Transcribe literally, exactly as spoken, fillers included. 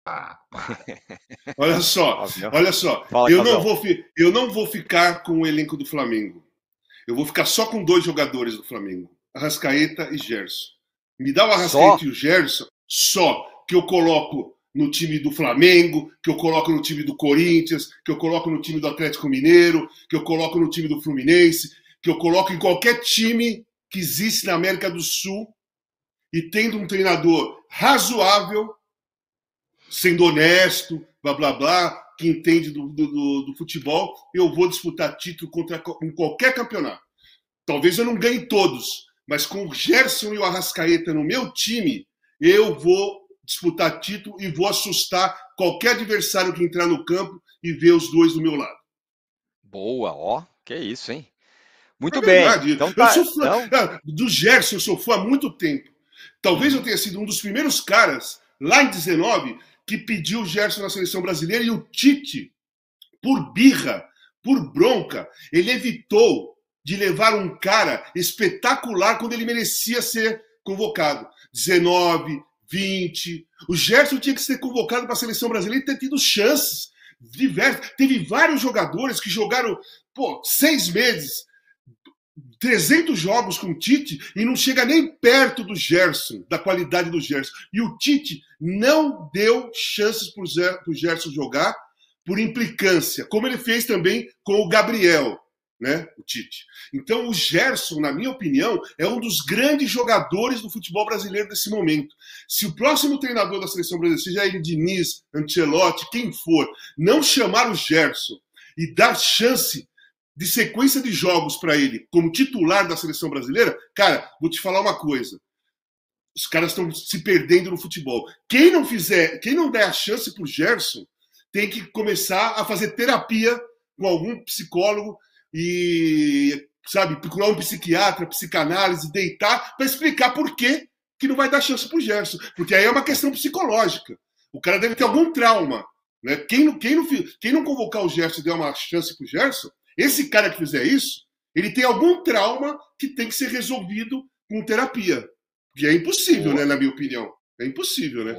Ah, para. Olha só, Ó, viu? olha só. Fala, Eu não Casão. vou, fi- eu não vou ficar com o elenco do Flamengo. Eu vou ficar só com dois jogadores do Flamengo: Arrascaeta e Gerson. Me dá o Só? Arrascaeta e o Gerson só, que eu coloco no time do Flamengo, que eu coloco no time do Corinthians, que eu coloco no time do Atlético Mineiro, que eu coloco no time do Fluminense, que eu coloco em qualquer time que existe na América do Sul e tendo um treinador razoável, sendo honesto, blá blá blá, que entende do, do, do futebol, eu vou disputar título contra, em qualquer campeonato. Talvez eu não ganhe todos, mas com o Gerson e o Arrascaeta no meu time, eu vou disputar título e vou assustar qualquer adversário que entrar no campo e ver os dois do meu lado. Boa, ó. Que isso, hein? É Muito bem. verdade. Então Eu tá. sou fã Então, ah, do Gerson, eu sou fã há muito tempo. Talvez eu uhum. tenha sido um dos primeiros caras, lá em dezenove, que pediu o Gerson na seleção brasileira e o Tite, por birra, por bronca, ele evitou de levar um cara espetacular quando ele merecia ser convocado. dezenove, vinte. O Gerson tinha que ser convocado para a seleção brasileira e ter tido chances diversas. Teve vários jogadores que jogaram, pô, seis meses, trezentos jogos com o Tite e não chega nem perto do Gerson, da qualidade do Gerson. E o Tite não deu chances para o Gerson jogar por implicância, como ele fez também com o Gabriel, né, o Tite. Então o Gerson, na minha opinião, é um dos grandes jogadores do futebol brasileiro desse momento. Se o próximo treinador da seleção brasileira, seja ele Diniz, Ancelotti, quem for, não chamar o Gerson e dar chance de sequência de jogos para ele como titular da seleção brasileira, cara, vou te falar uma coisa. Os caras estão se perdendo no futebol. Quem não fizer, quem não der a chance pro Gerson, tem que começar a fazer terapia com algum psicólogo e, sabe, procurar um psiquiatra, psicanálise, deitar para explicar por que que não vai dar chance pro Gerson. Porque aí é uma questão psicológica. O cara deve ter algum trauma. Né? Quem, não, quem, não, quem não convocar o Gerson e der uma chance pro Gerson, esse cara que fizer isso, ele tem algum trauma que tem que ser resolvido com terapia. Que é impossível, Boa. né, na minha opinião. É impossível, né?